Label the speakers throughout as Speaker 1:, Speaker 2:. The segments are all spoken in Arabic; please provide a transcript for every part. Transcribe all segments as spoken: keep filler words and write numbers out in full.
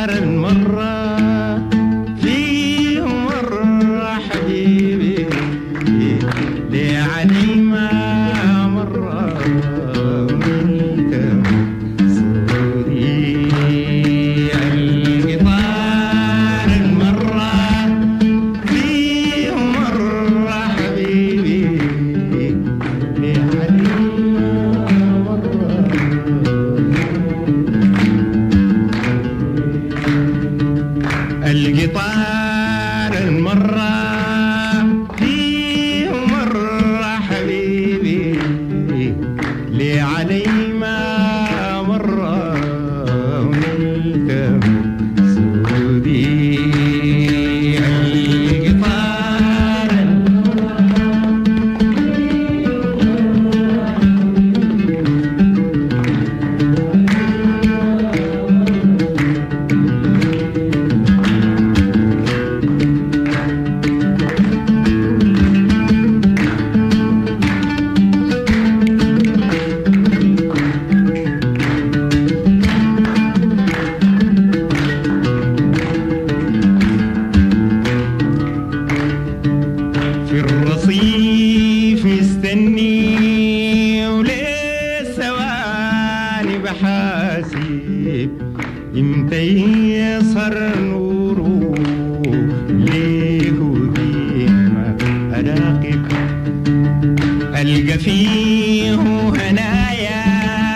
Speaker 1: القطار المرا فيه مرة حبيبي ليه علي ما مرة وانت سوري. القطار المرا فيه مرة حبيبي ليه علي القطار المرة فيه مرة حبيبي ليه علي ما مرة وانت سودي. القطار في الرصيف مستني وليه ثواني بحاسب امتى يصهر نوره ليه وديما اراقب. القى فيه هنايا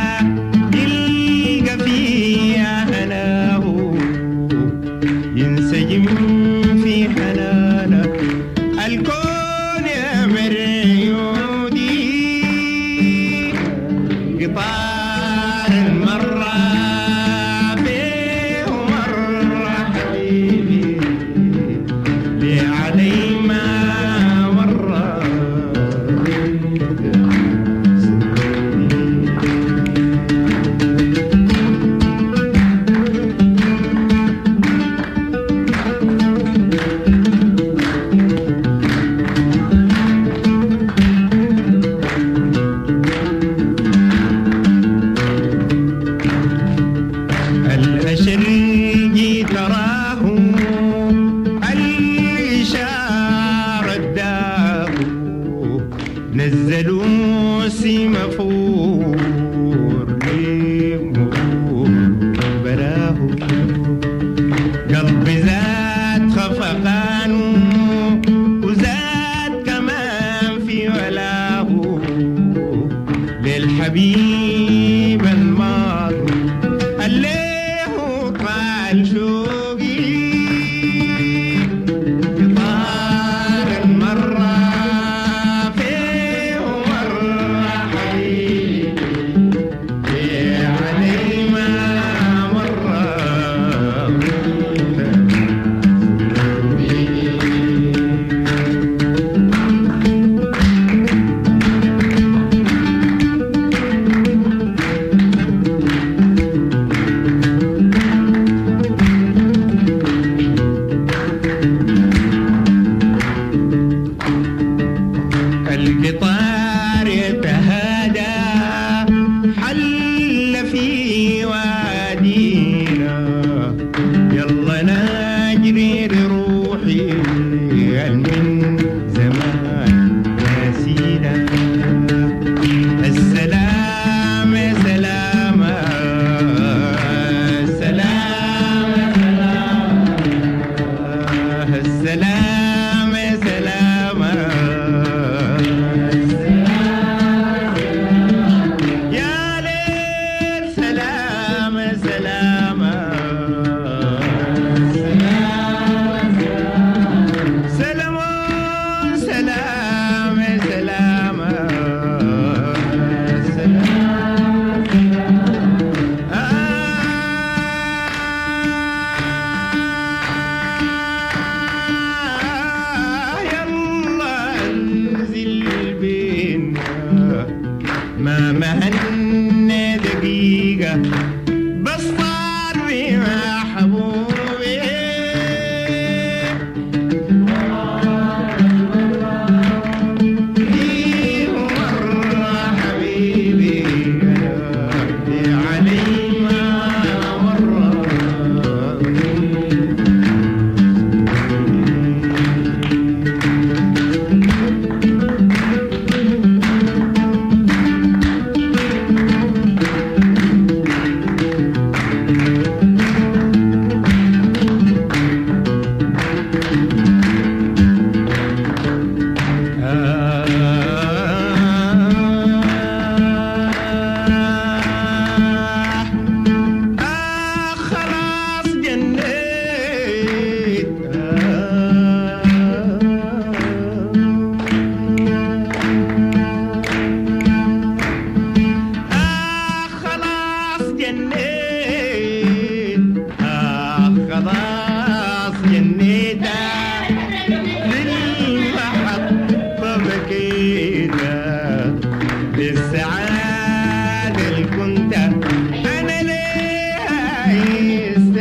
Speaker 1: يلقى فيها هناه ينسجم في حنانه الكون يا مريودي. قطار المرة فيه مرة حبيبي ليه علي ما مرة الأشرقي تراه الإشارة داه نزلوا سيمافور ليمور براه. قلبي زاد خفقان وزاد كمان في ولاه للحبيب الماضي اللي قال شوقي. قطار المرة فيه مرة حبيبي ليه علي ما مرة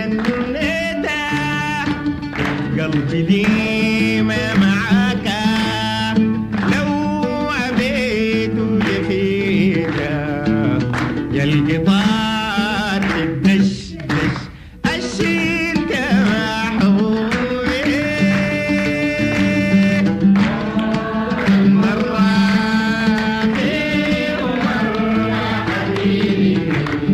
Speaker 1: جنيته قلبي ديما معاك لو عبيت جفيته يا القطار تدش دش الشيل محبوبي مرة خير ومرة حبيبي